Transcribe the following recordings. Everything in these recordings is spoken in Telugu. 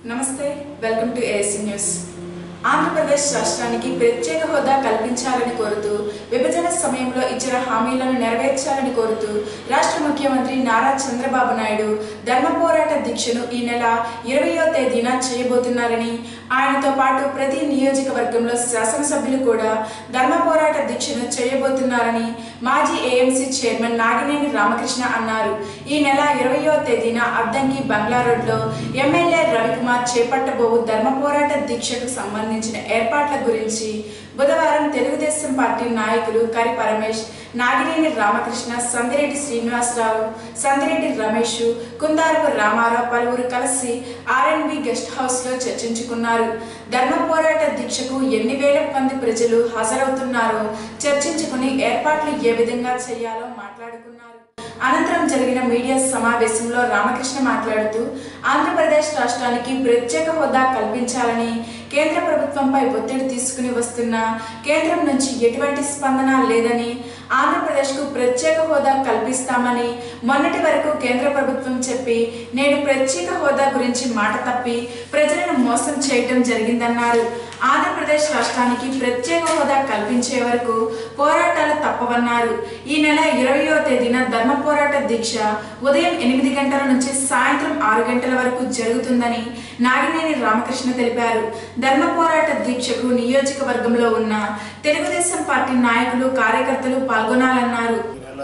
నమస్తే welcome to ASC news. Andhra Pradesh రాష్ట్రానికి ప్రత్యేక హోదా కల్పించాలని కోరుతూ విభజన సమయంలో ఇచ్చిన హామీలను నెరవేర్చాలని కోరుతూ రాష్ట్ర ముఖ్యమంత్రి నారా చంద్రబాబు నాయుడు ధర్మ పోరాట దీక్షను ఈ నెల 20వ తేదీన చేయబోతున్నారని, ఆయనతో పాటు ప్రతి నియోజకవర్గంలో శాసనసభ్యులు కూడా ధర్మ పోరాట దీక్షను చేయబోతున్నారని మాజీ ఏఎంసీ చైర్మన్ నాగినేని రామకృష్ణ అన్నారు. ఈ నెల 20వ తేదీన అద్దంకి బంగ్లా రోడ్లో ఎమ్మెల్యే రవికుమార్ చేపట్టబోవు ధర్మ పోరాట దీక్షకు సంబంధించిన ఏర్పాట్ల గురించి బుధవారం తెలుగుదేశం పార్టీ నాయకులు కరి పరమేష్, నాగినేని రామకృష్ణ, సందిరెడ్డి శ్రీనివాసరావు, సందిరెడ్డి రమేష్, కుందారపు రామారావు పలువురు కలిసి ఆర్ఎన్బి గెస్ట్ హౌస్ లో చర్చించుకున్నారు. ధర్మ పోరాట దీక్షకు ఎన్ని వేల మంది ప్రజలు హాజరవుతున్నారో చర్చించుకుని ఏర్పాట్లు ఏ విధంగా చేయాలో మాట్లాడుకున్నారు. అనంతరం జరిగిన మీడియా సమావేశంలో రామకృష్ణ మాట్లాడుతూ ఆంధ్రప్రదేశ్ రాష్ట్రానికి ప్రత్యేక హోదా కల్పించాలని కేంద్ర ప్రభుత్వంపై ఒత్తిడి తీసుకుని వస్తున్నా కేంద్రం నుంచి ఎటువంటి స్పందన లేదని, ఆంధ్రప్రదేశ్కు ప్రత్యేక హోదా కల్పిస్తామని మొన్నటి వరకు కేంద్ర ప్రభుత్వం చెప్పి నేడు ప్రత్యేక హోదా గురించి మాట తప్పి ప్రజలను మోసం చేయడం జరిగిందన్నారు. ఆంధ్రప్రదేశ్ రాష్ట్రానికి ప్రత్యేక హోదా కల్పించే వరకు పోరాటాలు తప్పవన్నారు. ఈ నెల 20వ తేదీన ధర్మ పోరాట దీక్ష ఉదయం 8 గంటల నుంచి సాయంత్రం 6 గంటల వరకు జరుగుతుందని నాగినేని రామకృష్ణ తెలిపారు. ధర్మ పోరాట దీక్షకు నియోజకవర్గంలో ఉన్న తెలుగుదేశం పార్టీ నాయకులు, కార్యకర్తలు పాల్గొనాలన్నారు.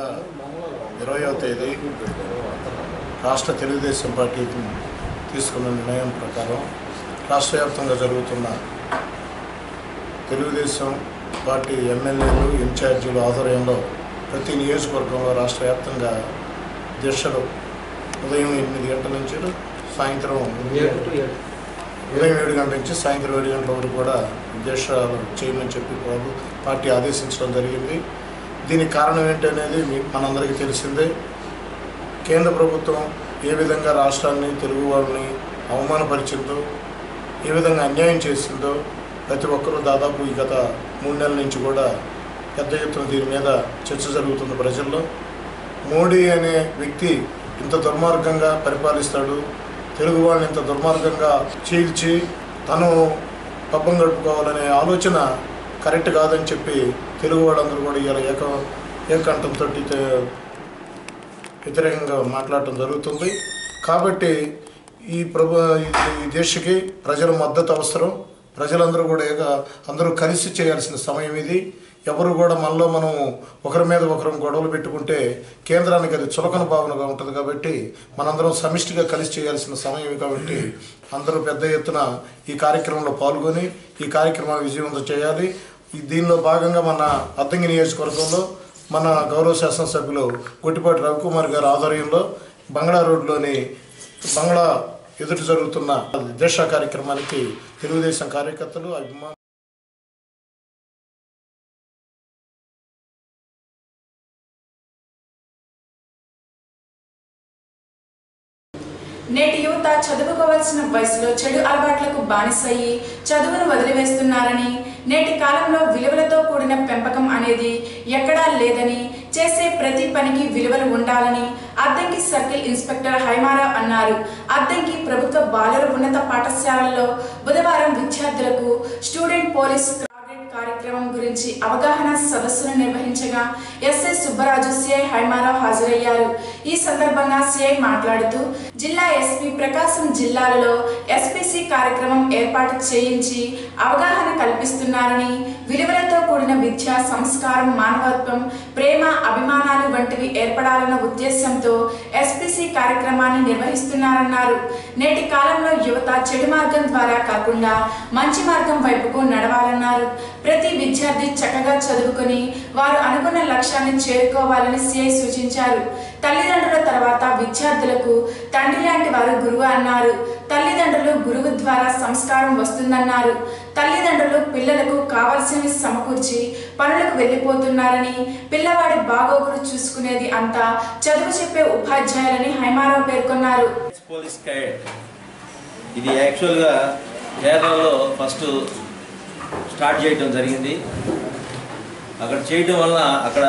20వ తేదీ రాష్ట్ర తెలుగుదేశం పార్టీ తీసుకున్న నిర్ణయం ప్రకారం రాష్ట్ర వ్యాప్తంగా జరుగుతున్న తెలుగుదేశం పార్టీ ఎమ్మెల్యేలు, ఇన్ఛార్జీల ఆధ్వర్యంలో ప్రతి నియోజకవర్గంలో రాష్ట్ర వ్యాప్తంగా దీక్షలు ఉదయం 8 గంటల నుంచి సాయంత్రం ఉదయం 7 గంటల నుంచి సాయంత్రం 7 గంటల వరకు కూడా దీక్షలు చేయమని చెప్పి పార్టీ ఆదేశించడం జరిగింది. దీనికి కారణం ఏంటనేది మనందరికీ తెలిసిందే. కేంద్ర ప్రభుత్వం ఏ విధంగా రాష్ట్రాన్ని, తెలుగు వాళ్ళని అవమానపరిచిందో, ఏ విధంగా అన్యాయం చేసిందో ప్రతి ఒక్కరూ దాదాపు ఈ గత 3 నెలల నుంచి కూడా పెద్ద ఎత్తున దీని మీద చర్చ జరుగుతుంది ప్రజల్లో. మోడీ అనే వ్యక్తి ఇంత దుర్మార్గంగా పరిపాలిస్తాడు, తెలుగు వాళ్ళని ఇంత దుర్మార్గంగా చీల్చి తను పబ్బం గడుపుకోవాలనే ఆలోచన కరెక్ట్ కాదని చెప్పి తెలుగు వాళ్ళందరూ కూడా ఇలా ఏకంఠంతో వ్యతిరేకంగా మాట్లాడటం జరుగుతుంది. కాబట్టి ఈ దేశకి ప్రజల మద్దతు అవసరం. ప్రజలందరూ కూడా అందరూ కలిసి చేయాల్సిన సమయం ఇది. ఎవరు కూడా మనలో మనం ఒకరి మీద ఒకరు గొడవలు పెట్టుకుంటే కేంద్రానికి అది చులకన భావనగా ఉంటుంది. కాబట్టి మనందరం సమిష్టిగా కలిసి చేయాల్సిన సమయం కాబట్టి అందరూ పెద్ద ఎత్తున ఈ కార్యక్రమంలో పాల్గొని ఈ కార్యక్రమాన్ని విజయవంతం చేయాలి. దీనిలో భాగంగా మన అద్దంకి నియోజకవర్గంలో మన గౌరవ శాసనసభ్యులు గొట్టిపాటి రవికుమార్ గారి ఆధ్వర్యంలో బంగ్లా రోడ్లోని బంగ్లా ఎదుట జరుగుతున్న దీక్ష కార్యక్రమానికి తెలుగుదేశం కార్యకర్తలు, అభిమానులు నేటి యువత చదువుకోవాల్సిన వయసులో చెడు అలవాట్లకు బానిసయ్యి చదువును వదిలివేస్తున్నారని, నేటి కాలంలో విలువలతో కూడిన పెంపకం అనేది ఎక్కడా లేదని, చేసే ప్రతి పనికి విలువలు ఉండాలని అద్దంకి సర్కిల్ ఇన్స్పెక్టర్ హైమారావు అన్నారు. అద్దంకి ప్రభుత్వ బాలుర ఉన్నత పాఠశాలల్లో బుధవారం విద్యార్థులకు స్టూడెంట్ పోలీస్ కార్యక్రమం గురించి అవగాహన సదస్సును నిర్వహించగా ఎస్ఐ సుబ్బరాజు, సిఐ హైమారావు హాజరయ్యారు. ఈ సందర్భంగా సిఐ మాట్లాడుతూ జిల్లా ఎస్పీ ప్రకాశం జిల్లాలలో ఎస్పీసీ కార్యక్రమం ఏర్పాటు చేయించి అవగాహన కల్పిస్తున్నారని, విలువలతో కూడిన విద్య, సంస్కారం, మానవత్వం, ప్రేమ, అభిమానాలు వంటివి ఏర్పడాలన్న ఉద్దేశంతో ఎస్పీసీ కార్యక్రమాన్ని నిర్వహిస్తున్నారన్నారు. నేటి కాలంలో యువత చెడు మార్గం ద్వారా కాకుండా మంచి మార్గం వైపుకు నడవాలన్నారు. ప్రతి విద్యార్థి చక్కగా చదువుకొని వారు అనుకున్న లక్ష్యాన్ని చేరుకోవాలని సిఐ సూచించారు. తల్లిదండ్రుల తర్వాత విద్యార్థులకు తండ్రి లాంటి వారు గురువు అన్నారు. తల్లిదండ్రులు గురువు ద్వారా సంస్కారం వస్తుందన్నారు. తల్లిదండ్రులు పిల్లలకు కావాల్సినవి సమకూర్చి పనులకు వెళ్ళిపోతున్నారని, పిల్లవాడి బాగోగులు చూసుకునేది అంతా చదువు చెప్పే ఉపాధ్యాయులని హైమారావు పేర్కొన్నారు. ఇది యాక్చువల్గా కేరళలో ఫస్ట్ స్టార్ట్ చేయడం జరిగింది. అక్కడ చేయడం వల్ల అక్కడ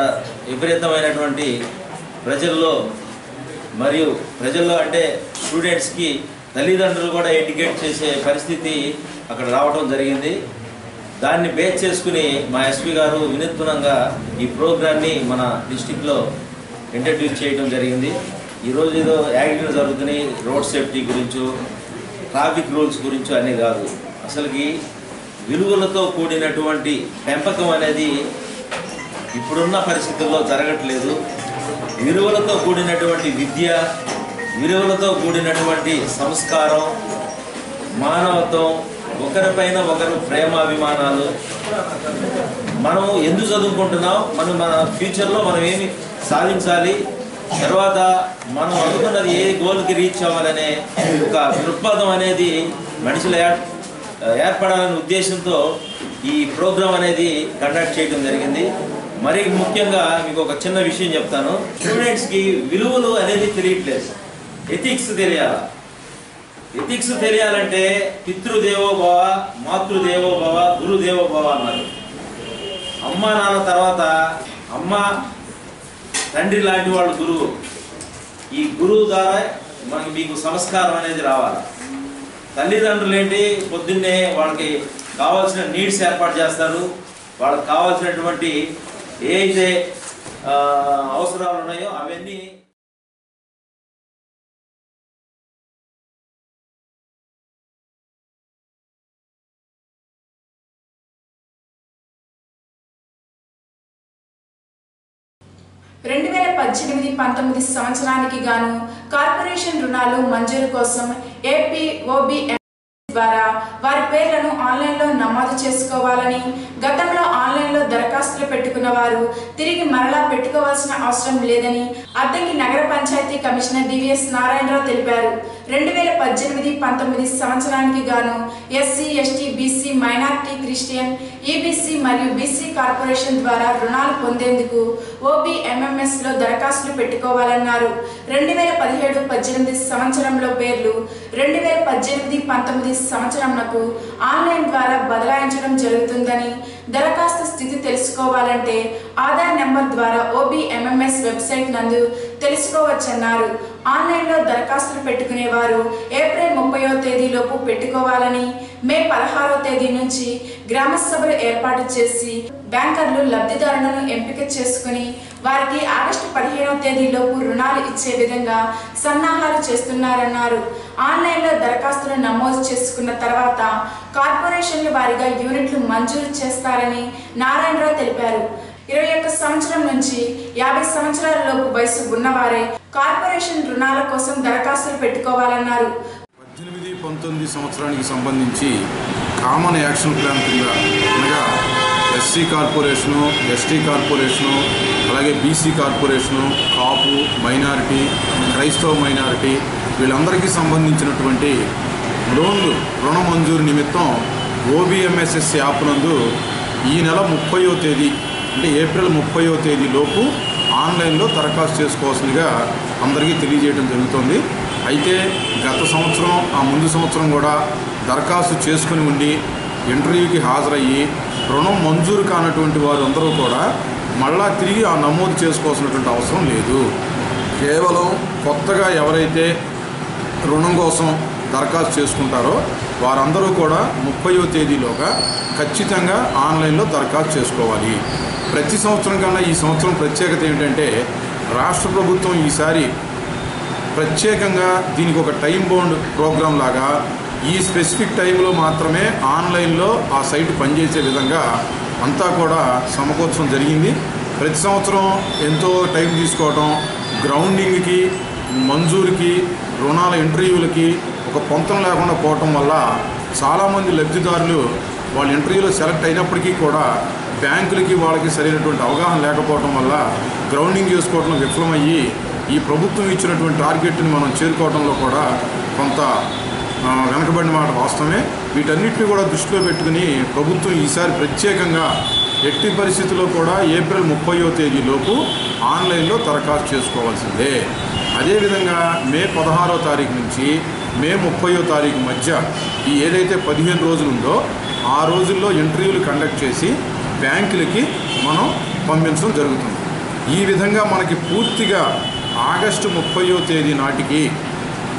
విపరీతమైనటువంటి ప్రజల్లో అంటే స్టూడెంట్స్కి తల్లిదండ్రులు కూడా ఎడ్యుకేట్ చేసే పరిస్థితి అక్కడ రావడం జరిగింది. దాన్ని బేస్ చేసుకుని మా ఎస్పీ గారు వినూత్నంగా ఈ ప్రోగ్రాన్ని మన డిస్టిక్లో ఇంట్రడ్యూస్ చేయడం జరిగింది. ఈరోజు ఏదో యాక్సిడెంట్ జరుగుతున్నాయి, రోడ్ సేఫ్టీ గురించో ట్రాఫిక్ రూల్స్ గురించో అనే కాదు, అసలుకి విలువలతో కూడినటువంటి పెంపకం అనేది ఇప్పుడున్న పరిస్థితుల్లో జరగట్లేదు. విలువలతో కూడినటువంటి విద్య, విలువలతో కూడినటువంటి సంస్కారం, మానవత్వం, ఒకరిపైన ఒకరు ప్రేమాభిమానాలు, మనం ఎందుకు చదువుకుంటున్నాం, మన ఫ్యూచర్లో మనం ఏమి సాధించాలి, తర్వాత మనం అనుకున్నది ఏ గోల్కి రీచ్ అవ్వాలనే ఒక దృక్పథం అనేది మనిషిలో ఏర్పడాలనే ఉద్దేశంతో ఈ ప్రోగ్రాం అనేది కండక్ట్ చేయడం జరిగింది. మరి ముఖ్యంగా మీకు ఒక చిన్న విషయం చెప్తాను. స్టూడెంట్స్కి విలువలు అనేది తెలియట్లేదు, ఎథిక్స్ తెలియాలి. ఎథిక్స్ తెలియాలంటే పితృదేవోభవ, మాతృదేవోభవ, గురుదేవోభవ అన్నారు. అమ్మ నాన్న తర్వాత అమ్మ తండ్రి లాంటి వాళ్ళు గురువు. ఈ గురువు ద్వారా మీకు సంస్కారం అనేది రావాలి. తల్లిదండ్రులు ఏంటి, పొద్దున్నే వాళ్ళకి కావాల్సిన నీడ్స్ ఏర్పాటు చేస్తారు. వాళ్ళకి కావాల్సినటువంటి ఏ అయితే అవసరాలు ఉన్నాయో అవన్నీ రెండు 2018-19 సంవత్సరానికి గాను కార్పొరేషన్ రుణాలు మంజూరు కోసం ఏపీ ఓబీఎం ద్వారా వారి పేర్లను ఆన్లైన్లో నమోదు చేసుకోవాలని, గతంలో ఆన్లైన్లో దరఖాస్తులు పెట్టుకున్న వారు తిరిగి మరలా పెట్టుకోవాల్సిన అవసరం లేదని అద్దంకి నగర పంచాయతీ కమిషనర్ డివిఎస్ నారాయణరావు తెలిపారు. 2018-19 సంవత్సరానికి గాను SC, ST, BC, minority, Christian, EBC మరియు బీసీ కార్పొరేషన్ ద్వారా రుణాలు పొందేందుకు ఓబీఎంఎంఎస్లో దరఖాస్తులు పెట్టుకోవాలన్నారు. 2017-18 సంవత్సరంలో పేర్లు 2018-19 సంవత్సరంకు ఆన్లైన్ ద్వారా బదలాయించడం జరుగుతుందని, దరఖాస్తు స్థితి తెలుసుకోవాలంటే ఆధార్ నెంబర్ ద్వారా ఓబీఎంఎంఎస్ వెబ్సైట్ నందు తెలుసుకోవచ్చన్నారు. ఆన్లైన్లో దరఖాస్తులు పెట్టుకునేవారు ఏప్రిల్ 30వ తేదీలోపు పెట్టుకోవాలని, మే 16వ తేదీ నుంచి గ్రామ సభలు ఏర్పాటు చేసి బ్యాంకర్లు లబ్ధిదారులను ఎంపిక చేసుకుని వారికి ఆగస్టు 15వ తేదీలోపు రుణాలు ఇచ్చే విధంగా సన్నాహాలు చేస్తున్నారన్నారు. ఆన్లైన్లో దరఖాస్తులు నమోదు చేసుకున్న తర్వాత కార్పొరేషన్ల వారీగా యూనిట్లు మంజూరు చేస్తారని నారాయణరావు తెలిపారు. 21 సంవత్సరం నుంచి 50 సంవత్సరాల లోపు వయసు ఉన్నవారే కార్పొరేషన్ రుణాల కోసం దరఖాస్తులు పెట్టుకోవాలన్నారు. 18-19 సంవత్సరానికి సంబంధించి కామన్ యాక్షన్ ప్లాన్ కింద అనగా ఎస్సీ కార్పొరేషను, ఎస్టీ కార్పొరేషను, అలాగే బీసీ కార్పొరేషను, కాపు, మైనారిటీ, క్రైస్తవ మైనారిటీ వీళ్ళందరికీ సంబంధించినటువంటి రుణ మంజూరు నిమిత్తం ఓబీఎంఎస్ఎస్ యాప్ నందు ఈ నెల 30వ తేదీ అంటే ఏప్రిల్ 30వ తేదీలోపు ఆన్లైన్లో దరఖాస్తు చేసుకోవాల్సిందిగా అందరికీ తెలియజేయడం జరుగుతుంది. అయితే గత సంవత్సరం, ఆ ముందు సంవత్సరం కూడా దరఖాస్తు చేసుకుని ఉండి ఇంటర్వ్యూకి హాజరయ్యి రుణం మంజూరు కానటువంటి వారు అందరూ కూడా మళ్ళా తిరిగి ఆ నమోదు చేసుకోవాల్సినటువంటి అవసరం లేదు. కేవలం కొత్తగా ఎవరైతే రుణం కోసం దరఖాస్తు చేసుకుంటారో వారందరూ కూడా 30వ తేదీలోగా ఖచ్చితంగా ఆన్లైన్లో దరఖాస్తు చేసుకోవాలి. ప్రతి సంవత్సరం కన్నా ఈ సంవత్సరం ప్రత్యేకత ఏమిటంటే రాష్ట్ర ప్రభుత్వం ఈసారి ప్రత్యేకంగా దీనికి ఒక టైం బౌండ్ ప్రోగ్రాం లాగా ఈ స్పెసిఫిక్ టైంలో మాత్రమే ఆన్లైన్లో ఆ సైట్ పనిచేసే విధంగా అంతా కూడా సమకూర్చడం జరిగింది. ప్రతి సంవత్సరం ఎంతో టైం తీసుకోవడం, గ్రౌండింగ్కి, మంజూరుకి, రుణాల ఇంటర్వ్యూలకి ఒక పొంతం లేకుండా పోవటం వల్ల చాలామంది లబ్ధిదారులు వాళ్ళ ఇంటర్వ్యూలో సెలెక్ట్ అయినప్పటికీ కూడా బ్యాంకులకి వాళ్ళకి సరైనటువంటి అవగాహన లేకపోవడం వల్ల గ్రౌండింగ్ చేసుకోవడం విఫలమయ్యి ఈ ప్రభుత్వం ఇచ్చినటువంటి టార్గెట్ని మనం చేరుకోవడంలో కూడా కొంత వెనకబడిన మాట వాస్తవమే. వీటన్నిటిని కూడా దృష్టిలో పెట్టుకుని ప్రభుత్వం ఈసారి ప్రత్యేకంగా ఎట్టి పరిస్థితుల్లో కూడా ఏప్రిల్ 30వ తేదీలోపు ఆన్లైన్లో దరఖాస్తు చేసుకోవాల్సిందే. అదేవిధంగా మే 16వ తారీఖు నుంచి మే 30వ తారీఖు మధ్య ఈ ఏదైతే 15 రోజులు ఉందో ఆ రోజుల్లో ఇంటర్వ్యూలు కండక్ట్ చేసి బ్యాంకులకి మనం పంపించడం జరుగుతుంది. ఈ విధంగా మనకి పూర్తిగా ఆగస్టు 30వ తేదీ నాటికి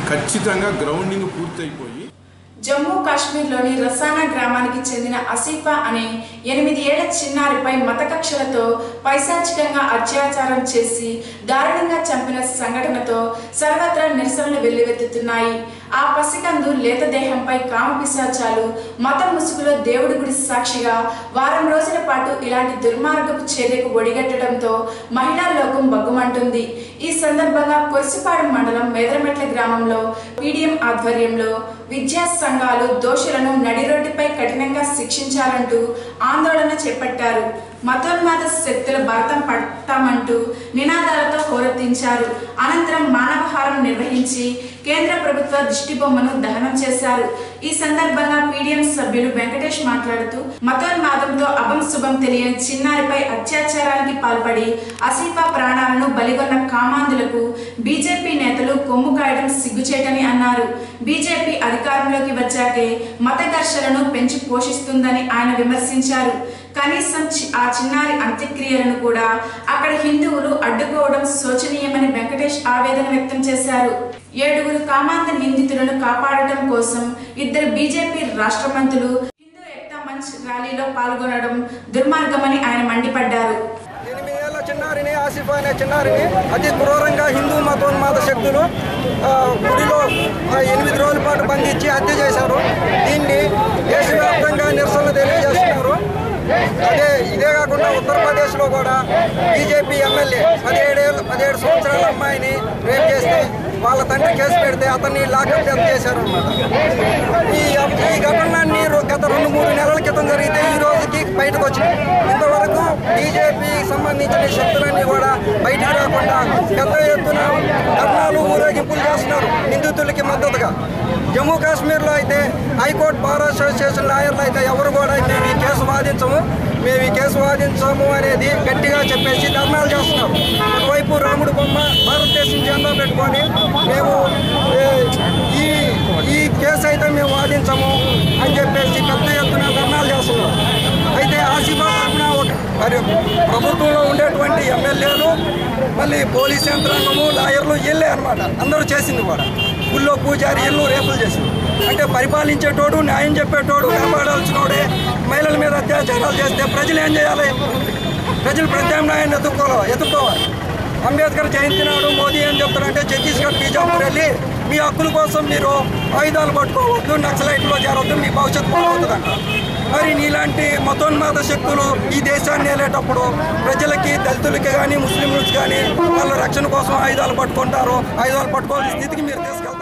ఖచ్చితంగా గ్రౌండింగ్ పూర్తయిపోయి జమ్మూ కాశ్మీర్లోని రసానా గ్రామానికి చెందిన అసీఫా అనే 8 ఏళ్ల చిన్నారిపై మత కక్షలతో పైశాచికంగా అత్యాచారం చేసి దారుణంగా చంపిన సంఘటనతో సర్వత్రా నిరసనలు వెల్లువెత్తుతున్నాయి. ఆ పసికందు లేత దేహంపై కామపిశాచాలు మతం ముసుగులో దేవుడి గుడి సాక్షిగా వారం రోజుల పాటు ఇలాంటి దుర్మార్గపు చర్యకు ఒడిగట్టడంతో మహిళా లోకం బగ్గుమంటుంది. ఈ సందర్భంగా కొర్సిపాడు మండలం మేదరమెట్ల గ్రామంలో పీడిఎం ఆధ్వర్యంలో విద్యా సంఘాలు దోషులను నడిరోడ్డుపై కఠినంగా శిక్షించాలంటూ ఆందోళన చేపట్టారు. మతోన్మాద శక్తుల భరతం పడతామంటూ నినాదాలతో హోరెత్తించారు. అనంతరం మానవహారం నిర్వహించి కేంద్ర ప్రభుత్వ దిష్టిబొమ్మను దహనం చేశారు. ఈ సందర్భంగా పీడిఎం సభ్యులు వెంకటేష్ మాట్లాడుతూ మతోన్మాదంతో అభం శుభం తెలియని చిన్నారిపై అత్యాచారానికి పాల్పడి అసీఫా ప్రాణాలను బలిగొన్న కామాంధులకు బీజేపీ నేతలు కొమ్ము కాయడం సిగ్గుచేటని అన్నారు. బీజేపీ అధికారంలోకి వచ్చాకే మత ఘర్షణను పెంచి పోషిస్తుందని ఆయన విమర్శించారు. కనీసం ఆ చిన్నారి అంత్యక్రియలను కూడా అక్కడ హిందువులు అడ్డుకోవడం శోచనీయమని వెంకటేష్ ఆవేదన వ్యక్తం చేశారు. 7 కామాంధ నిందితులను కాపాడటం కోసం 2 బీజేపీ రాష్ట్ర మంత్రులు హిందూ ఏక్తా మంచ్ ర్యాలీలో పాల్గొనడం దుర్మార్గమని ఆయన మండిపడ్డారు. 8 ఏళ్ల చిన్నారిని ఆసిఫా అనే చిన్నారిని అతి క్రూరంగా హిందూ మతోన్మాద శక్తులు గుడిలో 8 రోజుల పాటు బంధించి హత్య చేశారు. దీన్ని దేశవ్యాప్తంగా నిరసనలు తెలియజేస్తున్నారు. ఇదే కాకుండా ఉత్తరప్రదేశ్లో కూడా బీజేపీ ఎమ్మెల్యే 17 సంవత్సరాల అమ్మాయిని రేప్ చేస్తే వాళ్ళ తండ్రి కేసు పెడితే అతన్ని లాకప్ డెత్ చేశారు అన్నమాట. ఈ ఘటనలన్నీ గత 2-3 నెలల క్రితం జరిగితే ఈ రోజుకి బయటకు వచ్చింది. ఇంతవరకు బీజేపీకి సంబంధించిన శక్తులన్నీ కూడా బయటికి రాకుండా పెద్ద ఎత్తున ధర్నాలు ఊరేగింపులు చేస్తున్నారు నిందితులకి మద్దతుగా. జమ్మూ కాశ్మీర్లో అయితే హైకోర్టు బార్ అసోసియేషన్ లాయర్లు అయితే ఎవరు కూడా మేము ఈ కేసు వాదించము అనేది గట్టిగా చెప్పేసి ధర్నాలు చేస్తున్నారు. ఒకవైపు రాముడు బొమ్మ భారతదేశం జెండా పెట్టుకొని మేము ఈ కేసు అయితే మేము వాదించము అని చెప్పేసి పెద్ద ఎత్తున ధర్నాలు చేస్తున్నాం. అయితే ఆసిఫా తరఫున మరి ప్రభుత్వంలో ఉండేటువంటి ఎమ్మెల్యేలు మళ్ళీ పోలీస్ యంత్రాంగము లాయర్లు వీళ్ళే అనమాట అందరూ చేసింది కూడా. ఊళ్ళో పూజారి ఇల్లు రేపులు చేసింది. అంటే పరిపాలించేటోడు న్యాయం చెప్పేటోడు కాపాడాల్సినోడే మహిళల మీద అత్యాచారాలు చేస్తే ప్రజలు ఏం చేయాలి? ప్రజలు ప్రత్యామ్నాయాన్ని ఎత్తుకోవాలి. అంబేద్కర్ జయంతి నాడు మోదీ ఏం చెప్తారంటే ఛత్తీస్గఢ్ బీజాపూర్ వెళ్ళి మీ హక్కుల కోసం మీరు ఆయుధాలు పట్టుకోవద్దు, నక్సలైట్లో చేరవద్దు, మీ భవిష్యత్తు బాగుంటుందంట. మరి నీలాంటి మతోన్మాద శక్తులు ఈ దేశాన్ని వెళ్ళేటప్పుడు ప్రజలకి దళితులకి కానీ ముస్లింలకు కానీ వాళ్ళ రక్షణ కోసం ఆయుధాలు పట్టుకుంటారు. ఆయుధాలు పట్టుకోవాల్సిన స్థితికి మీరు తీసుకెళ్తారు.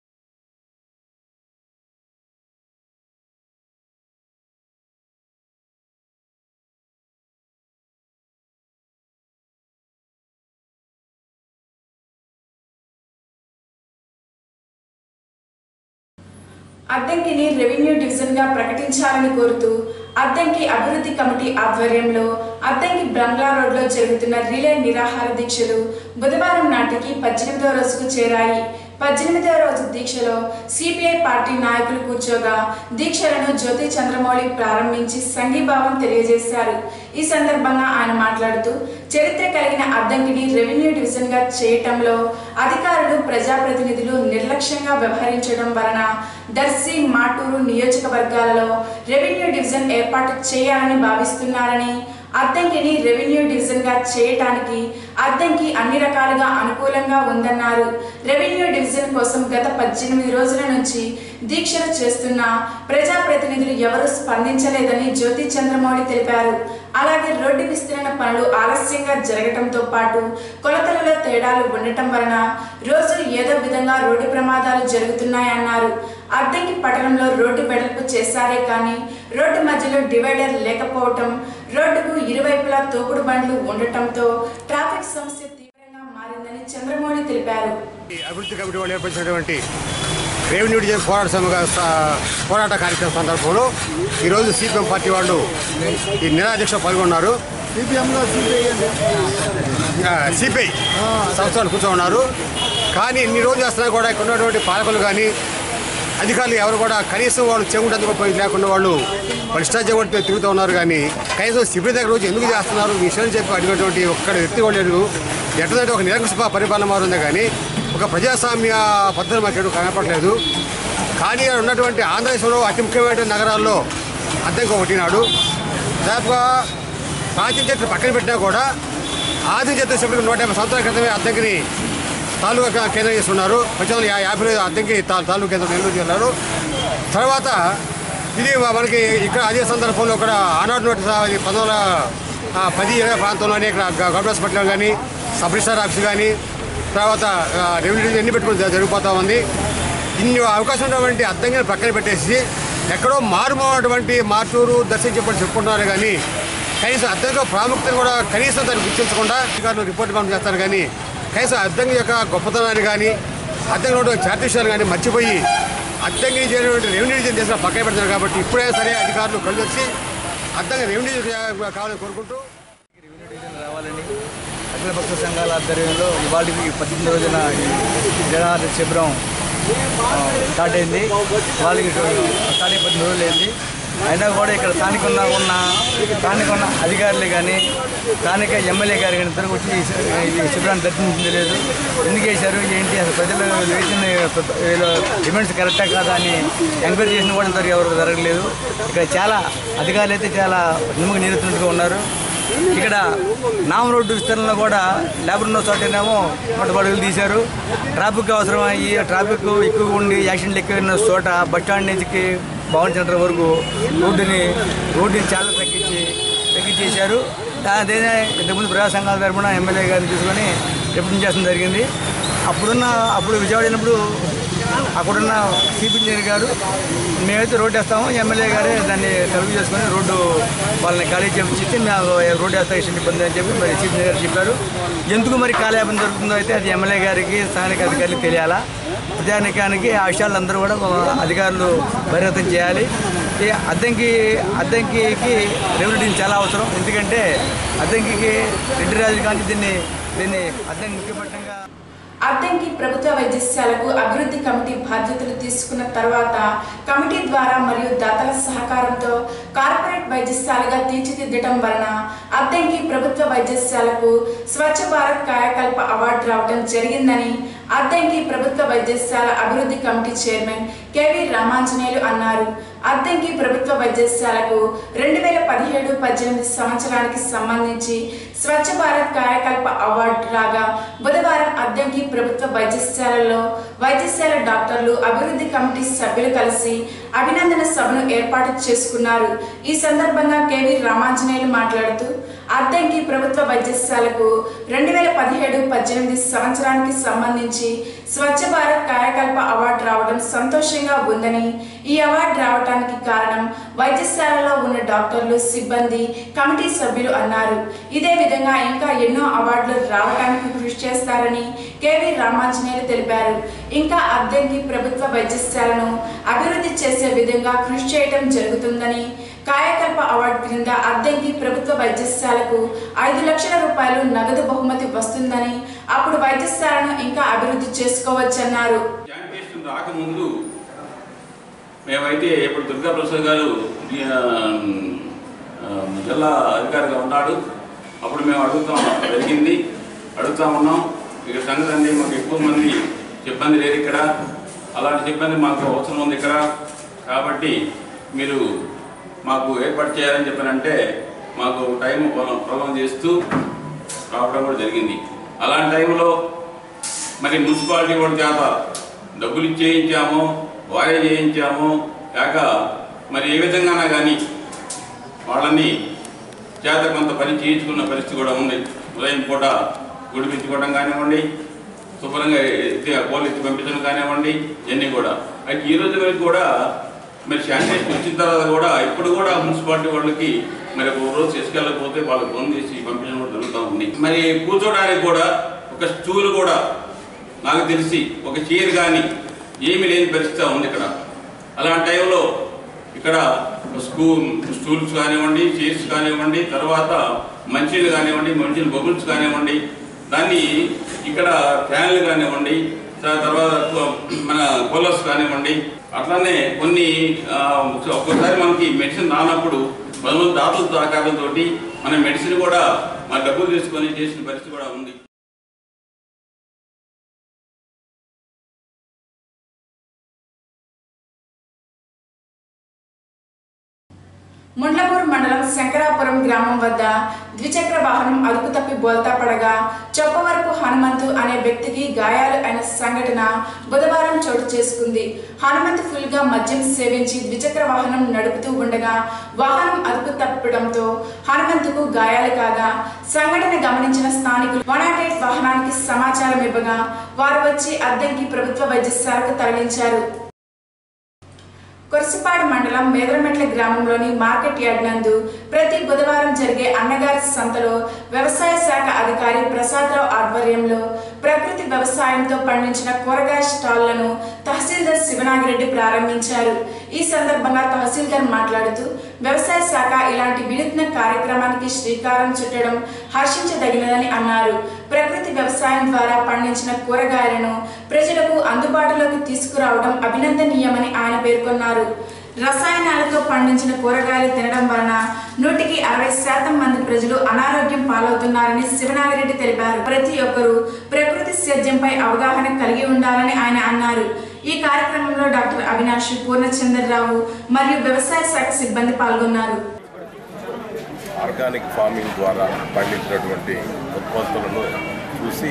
అద్దంకిని రెవెన్యూ డివిజన్ గా ప్రకటించాలని కోరుతూ అద్దంకి అభివృద్ధి కమిటీ ఆధ్వర్యంలో అద్దంకి బంగ్లా రోడ్ లో జరుగుతున్న రిలే నిరాహార దీక్షలు బుధవారం నాటికి 18వ రోజుకు చేరాయి. 18వ రోజు దీక్షలో సిపిఐ పార్టీ నాయకులు కూర్చోగా దీక్షలను జ్యోతి చంద్రమౌళి ప్రారంభించి సంఘీభావం తెలియజేశారు. ఈ సందర్భంగా ఆయన మాట్లాడుతూ చరిత్ర కలిగిన అద్దంకిని రెవెన్యూ డివిజన్ గా చేయటంలో అధికారులు ప్రజాప్రతినిధులు నిర్లక్ష్యంగా వ్యవహరించడం వలన దర్శి మాటూరు నియోజకవర్గాలలో రెవెన్యూ డివిజన్ ఏర్పాటు చేయాలని భావిస్తున్నారని, అద్దంకిని రెవెన్యూ డివిజన్ గా చేయటానికి అద్దంకి అన్ని రకాలుగా అనుకూలంగా ఉందన్నారు. రెవెన్యూ డివిజన్ కోసం గత 18 రోజుల నుంచి దీక్షలు చేస్తున్న ప్రజాప్రతినిధులు ఎవరూ స్పందించలేదని జ్యోతి చంద్రమౌళి తెలిపారు. అలాగే రోడ్డు విస్తరణ పనులు ఆలస్యంగా జరగటంతో పాటు కొలతలలో తేడాలు ఉండటం వలన రోజు ఏదో విధంగా రోడ్డు ప్రమాదాలు జరుగుతున్నాయన్నారు. అద్దంకి పట్టణంలో రోడ్డు వెడల్పు చేశారే కానీ రోడ్డు మధ్యలో డివైడర్ లేకపోవటం, రోడ్డుకు ఇరువైపులా తోపుడు బండ్లు ఉండటంతో ట్రాఫిక్ సమస్య తీవ్రంగా మారిందని చంద్రమౌళి తెలిపారు. అభివృద్ధి కమిటీ వాళ్ళు ఏర్పరిచినటువంటి రెవెన్యూ డివిజన్ పోరాట కార్యక్రమం సందర్భంలో ఈరోజు సిపిఎం పార్టీ వాళ్ళు ఈ నిరాదీక్ష పాల్గొన్నారు. సిపిఐ సంస్థలు కూర్చోన్నారు. కానీ ఇన్ని రోజులు చేస్తున్నా కూడా ఇక్కడ ఉన్నటువంటి పాలకులు కానీ అధికారులు ఎవరు కూడా కనీసం వాళ్ళు చెవుంటందుకు లేకుండా వాళ్ళు భ్రష్టాచారం తిరుగుతూ ఉన్నారు. కానీ కనీసం సిపిఐ దగ్గర రోజు ఎందుకు చేస్తున్నారు విషయం చెప్పి అడిగినటువంటి ఒక్కడ వ్యక్తి కూడా లేదు. ఎట్లంటే ఒక నిరంకుశ పరిపాలన మారుంది. కానీ ఒక ప్రజాస్వామ్య పద్ధతి మాకు కనపడలేదు. కానీ ఉన్నటువంటి ఆంధ్రదేశంలో అతి ముఖ్యమైన నగరాల్లో అద్దెకి ఒకటి నాడు దాదాపుగా ప్రాచీన చరిత్ర పక్కన పెట్టినా కూడా ఆది చరిత్ర 150 సంవత్సరాల క్రితమే అద్దెకిని తాలూకా కేంద్రం చేస్తున్నారు. 1955 అద్దెకి తాలూకా కేంద్రం నెల్లూరు జిల్లాలో. తర్వాత ఇది మనకి ఇక్కడ అదే సందర్భంలో కూడా ఆనాడు 1910 ప్రాంతంలోనే ఇక్కడ గవర్నమెంట్ హాస్పిటల్ కానీ సబ్ రిజిస్టార్ ఆఫీస్ కానీ తర్వాత రెవెన్యూ ఎన్ని పెట్టుకుని జరిగిపోతూ ఉంది. ఇన్ని అవకాశం ఉన్నటువంటి అద్దంకిని పక్కన పెట్టేసి ఎక్కడో మారుమోనటువంటి మార్చూరు దర్శించబడి చెప్పుకుంటున్నారు. కానీ కనీసం అద్దంకి ప్రాముఖ్యత కూడా కనీసం దాన్ని గుర్తించకుండా అధికారులు రిపోర్ట్ పంపి చేస్తారు. కానీ కనీసం అద్దంకి యొక్క గొప్పతనాన్ని కానీ అద్దంకి ఉన్నటువంటి చారిత్రశాలను కానీ మర్చిపోయి అద్దంకి చేసినటువంటి రెవెన్యూ డివిజన్ చేసిన పక్కన పెడతారు. కాబట్టి ఇప్పుడే సరే అధికారులు కళ్ళు వచ్చి అద్దంకి రెవెన్యూ కావాలని కోరుకుంటూ రెవెన్యూ డివిజన్ రావాలని అఖిలపక్ష సంఘాల ఆధ్వర్యంలో ఇవాళకి 18 రోజున జనార్దన శిబిరం స్టార్ట్ అయింది. వాళ్ళకి స్టార్ట్ 10 రోజులు అయింది. అయినా కూడా ఇక్కడ స్థానిక ఉన్న అధికారులు కానీ స్థానిక ఎమ్మెల్యే గారు కానీ ఇద్దరు వచ్చి ఈ శిబిరాన్ని దర్శించలేదు. ఎందుకు వేశారు ఏంటి అసలు ప్రజలు వేసిన డిమాండ్స్ కరెక్టా కాదా అని ఎంక్వైరీ చేసిన కూడా ఇంతవరకు ఎవరు జరగలేదు. ఇక్కడ చాలా అధికారులు అయితే చాలా నిమ్మక నీరుతున్నట్టుగా ఉన్నారు. ఇక్కడ నామ రోడ్డు విస్తరణలో కూడా లేబర్ ఉన్న చోటనేమో మొట్టమొదటి తీశారు. ట్రాఫిక్ అవసరం ఈ ట్రాఫిక్ ఎక్కువగా ఉండి యాక్సిడెంట్లు ఎక్కువ ఉన్న చోట బస్టాండ్ నుంచి భవన్ సెంటర్ వరకు రోడ్డుని చాలా తగ్గించేశారు. అదేనే ఇంతకుముందు ప్రజా సంఘాల తరఫున ఎమ్మెల్యే గారిని తీసుకొని రిప్రజెంట్ చేయడం జరిగింది. అప్పుడు విజయవాడ అయినప్పుడు అక్కడున్న చీఫ్ ఇంజనీర్ గారు మేమైతే రోడ్డు వేస్తాము, ఎమ్మెల్యే గారే దాన్ని తలుపు చేసుకొని రోడ్డు వాళ్ళని ఖాళీ చేపించి మేము రోడ్డు వేస్తా ఇష్టం ఇబ్బంది అని చెప్పి మరి చీఫ్ ఇంజనీర్ గారు చెప్పారు. ఎందుకు మరి కాలయాపన జరుగుతుందో అయితే అది ఎమ్మెల్యే గారికి స్థానిక అధికారులకు తెలియాలా. ప్రజానికానికి ఆ విషయాలందరూ కూడా అధికారులు బహిర్గతం చేయాలి. ఈ అద్దంకి రెవెన్యూ చాలా అవసరం. ఎందుకంటే అద్దంకి రెడ్డి రాజు కానీ దీన్ని అద్దంకి ముఖ్యపట్టంగా అద్దంకి ప్రభుత్వ వైద్యశాలకు అభివృద్ధి కమిటీ బాధ్యతలు తీసుకున్న తర్వాత కమిటీ ద్వారా మరియు దాతల సహకారంతో కార్పొరేట్ వైద్యశాలగా తీర్చిదిద్దడం వలన అద్దంకి ప్రభుత్వ వైద్యశాలకు స్వచ్ఛ భారత్ కాయకల్ప అవార్డు రావడం జరిగిందని అద్దంకి ప్రభుత్వ వైద్యశాల అభివృద్ధి కమిటీ చైర్మన్ కేవీ రామాంజనేయులు అన్నారు. అద్దంకి ప్రభుత్వ వైద్యశాలకు 2017-18 సంవత్సరానికి సంబంధించి స్వచ్ఛ భారత్ కాయకల్ప అవార్డు రాగా బుధవారం అద్దంకి ప్రభుత్వ వైద్యశాలలో వైద్యశాల డాక్టర్లు అభివృద్ధి కమిటీ సభ్యులు కలిసి అభినందన సభను ఏర్పాటు చేసుకున్నారు. ఈ సందర్భంగా కేవీ రామాంజనేయులు మాట్లాడుతూ అద్దంకి ప్రభుత్వ వైద్యశాలకు 2017-18 సంవత్సరానికి సంబంధించి స్వచ్ఛ భారత్ కాయకల్ప అవార్డు రావడం సంతోషంగా ఉందని, ఈ అవార్డు రావడానికి కారణం వైద్యశాలలో ఉన్న డాక్టర్లు, సిబ్బంది, కమిటీ సభ్యులు అన్నారు. ఇదే విధంగా ఇంకా ఎన్నో అవార్డులు రావడానికి కృషి చేస్తారని కేవీ రామాంజనేయులు తెలిపారు. ఇంకా అద్దంకి ప్రభుత్వ వైద్యశాలను అభివృద్ధి చేసే విధంగా కృషి చేయడం జరుగుతుందని, కాయకల్ప అవార్డు క్రింద అద్దంకి ప్రభుత్వ వైద్యశాలకు 5 లక్షల రూపాయలు నగదు బహుమతి వస్తుందని, అప్పుడు వైద్యశాలను ఇంకా అభివృద్ధి చేసుకోవచ్చన్నారు. రాకముందు మేమైతే ఇప్పుడు దుర్గా ప్రసాద్ గారు జిల్లా అధికారిగా ఉన్నాడు. అప్పుడు మేము అడుగుతా ఉన్నాం ఇక్కడ సంగతి అండి, మాకు ఎక్కువ మంది సిబ్బంది లేరు ఇక్కడ, అలాంటి సిబ్బంది మాకు అవసరం ఉంది ఇక్కడ, కాబట్టి మీరు మాకు ఏర్పాటు చేయాలని చెప్పానంటే మాకు టైం ప్రొలాంగ్ చేస్తూ రావడం కూడా జరిగింది. అలాంటి టైంలో మరి మున్సిపాలిటీ వాళ్ళ చేత డబ్బులు చేయించాము, వారే చేయించాము కాక మరి ఏ విధంగానా కానీ వాళ్ళని చేత కొంత పని చేయించుకున్న పరిస్థితి కూడా ఉంది. ఉదయం పూట గుడిపించుకోవడం కానివ్వండి, శుభ్రంగా కోళ్ళు ఎత్తి పంపించడం కానివ్వండి, ఇవన్నీ కూడా. అయితే ఈ రోజు వరకు కూడా మరి శానిటైజేషన్ వచ్చిన తర్వాత కూడా ఇప్పుడు కూడా మున్సిపాలిటీ వాళ్ళకి మరి ఒక రోజు తీసుకెళ్ళకపోతే వాళ్ళకి ఫోన్ చేసి పంపించడం కూడా జరుగుతూ ఉంది. మరి కూర్చోడానికి కూడా ఒక స్టూల్ కూడా నాకు తెలిసి ఒక చైర్ కానీ ఏమీ లేని పరిస్థితి ఉంది ఇక్కడ. అలాంటి టైంలో ఇక్కడ స్టూల్స్ కానివ్వండి, చైర్స్ కానివ్వండి, తర్వాత మంచిలు కానివ్వండి, మంచిలు బబుల్స్ కానివ్వండి, దాన్ని ఇక్కడ ఫ్యాన్లు కానివ్వండి, తర్వాత మన కూలర్స్ కానివ్వండి, అట్లానే కొన్ని ఒక్కోసారి మనకి మెడిసిన్ రానప్పుడు 10 మంది దాతల సహకారంతో మన మెడిసిన్ కూడా మన డబ్బులు తీసుకొని చేసిన పరిస్థితి కూడా ఉంది. ముండ్లమూరు మండలం శంకరాపురం గ్రామం వద్ద ద్విచక్ర వాహనం అదుపు తప్పి బోల్తా పడగా చొప్పవరపు హనుమంతు అనే వ్యక్తికి గాయాలు అయిన సంఘటన బుధవారం చోటు చేసుకుంది. హనుమంతు ఫుల్ గా మద్యం సేవించి ద్విచక్ర వాహనం నడుపుతూ ఉండగా వాహనం అదుపు తప్పడంతో హనుమంతుకు గాయాలు కాగా సంఘటన గమనించిన స్థానికులు 108 వాహనానికి సమాచారం ఇవ్వగా వారు వచ్చి అద్దంకి ప్రభుత్వ వైద్యశాలకు తరలించారు. కొర్సిపాడు మండలం మేదరమెట్ల గ్రామంలోని మార్కెట్ యార్డ్ నందు ప్రతి బుధవారం జరిగే అన్నగారి సంతలో వ్యవసాయ శాఖ అధికారి ప్రసాదరావు ఆధ్వర్యంలో ప్రకృతి వ్యవసాయంతో పండించిన కూరగాయ స్టాళ్లను తహసీల్దార్ శివనాగిరెడ్డి ప్రారంభించారు. ఈ సందర్భంగా తహసీల్దార్ మాట్లాడుతూ వ్యవసాయ శాఖ ఇలాంటి వినూత్న కార్యక్రమానికి శ్రీకారం చుట్టడం హర్షించదగినదని అన్నారు. ప్రకృతి వ్యవసాయం ద్వారా పండించిన కూరగాయలను ప్రజలకు అందుబాటులోకి తీసుకురావడం అభినందనీయమని ఆయన పేర్కొన్నారు. రసాయనాలతో పండించిన కూరగాయలు తినడం వలన 160% మంది ప్రజలు అనారోగ్యం పాలవుతున్నారని శివనాగిరెడ్డి తెలిపారు. ప్రతి ఒక్కరూ ప్రకృతి సేద్యంపై అవగాహన కలిగి ఉండాలని ఆయన అన్నారు. ఈ కార్యక్రమంలో డాక్టర్ అవినాష్, పూర్ణచంద్రరావు మరియు వ్యవసాయ శాఖ సిబ్బంది పాల్గొన్నారు. ఆర్గానిక్ ఫార్మింగ్ ద్వారా పండించినటువంటి ఉత్పత్తులను చూసి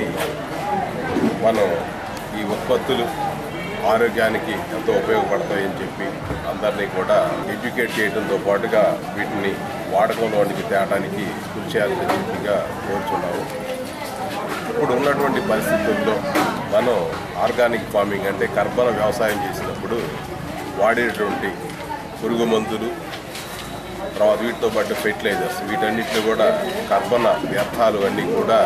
మనం ఈ ఉత్పత్తులు ఆరోగ్యానికి ఎంతో ఉపయోగపడతాయని చెప్పి అందరినీ కూడా ఎడ్యుకేట్ చేయడంతో పాటుగా వీటిని వాడకంలోనికి తేడానికి కృషి చేయాలని చెప్పిగా కోరుచున్నాము. ఇప్పుడు ఉన్నటువంటి పరిస్థితుల్లో మనం ఆర్గానిక్ ఫార్మింగ్ అంటే కర్బన వ్యవసాయం చేసినప్పుడు వాడేటువంటి పురుగు మందులు, తర్వాత వీటితో పాటు ఫెర్టిలైజర్స్, వీటన్నిటిని కూడా కర్బన వ్యర్థాలు అన్నీ కూడా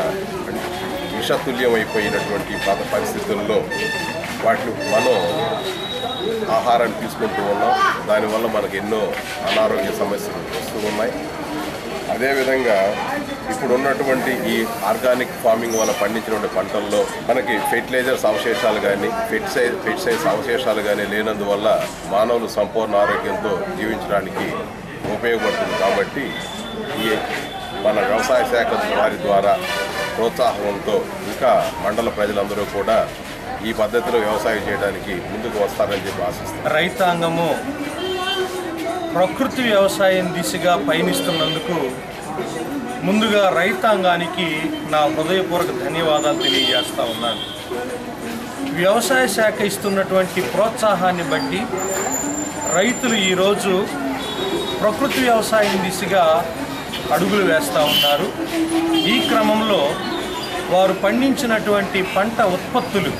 విషతుల్యమైపోయినటువంటి పరిస్థితుల్లో వాటిని మనం ఆహారాన్ని తీసుకుంటూ ఉన్నాం. దానివల్ల మనకు ఎన్నో అనారోగ్య సమస్యలు వస్తూ ఉన్నాయి. అదేవిధంగా ఇప్పుడు ఉన్నటువంటి ఈ ఆర్గానిక్ ఫార్మింగ్ వల్ల పండించినటువంటి పంటల్లో మనకి ఫెర్టిలైజర్స్ అవశేషాలు కానీ పెస్టిసైడ్స్ అవశేషాలు కానీ లేనందువల్ల మానవులు సంపూర్ణ ఆరోగ్యంతో జీవించడానికి ఉపయోగపడుతుంది. కాబట్టి ఈ మన వ్యవసాయ శాఖ వారి ద్వారా ప్రోత్సాహంతో ఇంకా మండల ప్రజలందరూ కూడా ఈ పద్ధతిలో వ్యవసాయం చేయడానికి ముందుకు వస్తారని చెప్పి ఆశిస్తాను. రైతాంగము ప్రకృతి వ్యవసాయం దిశగా పయనిస్తున్నందుకు ముందుగా రైతాంగానికి నా హృదయపూర్వక ధన్యవాదాలు తెలియజేస్తా ఉన్నాను. వ్యవసాయ శాఖ ఇస్తున్నటువంటి ప్రోత్సాహాన్ని బట్టి రైతులు ఈరోజు ప్రకృతి వ్యవసాయం దిశగా అడుగులు వేస్తూ ఉన్నారు. ఈ క్రమంలో వారు పండించినటువంటి పంట ఉత్పత్తులు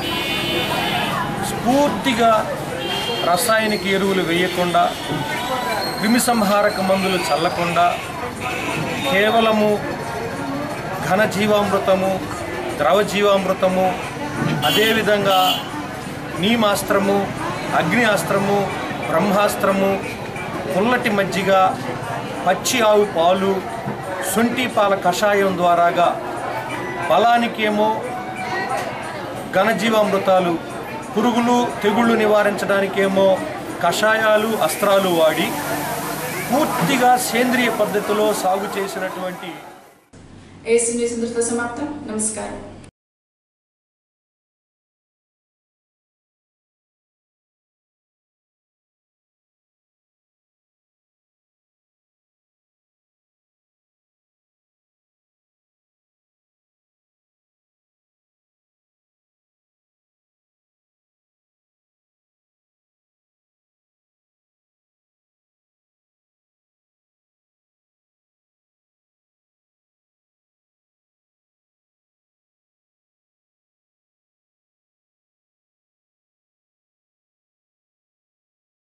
పూర్తిగా రసాయనిక ఎరువులు వేయకుండా, క్రిమిసంహారక మందులు చల్లకుండా కేవలము ఘనజీవామృతము, ద్రవజీవామృతము, అదేవిధంగా నీమాస్త్రము, అగ్ని అస్త్రము, బ్రహ్మాస్త్రము, పుల్లటి మజ్జిగ, పచ్చి ఆవు పాలు, శొంఠి పాల కషాయం ద్వారాగా బలానికేమో ఘనజీవామృతాలు, పురుగులు తెగుళ్ళు నివారించడానికేమో కషాయాలు, అస్త్రాలు వాడి పూర్తిగా సేంద్రియ పద్ధతిలో సాగు చేసినటువంటి ఏసీ న్యూస్ ఇంతటితో సమాప్తం. నమస్కారం.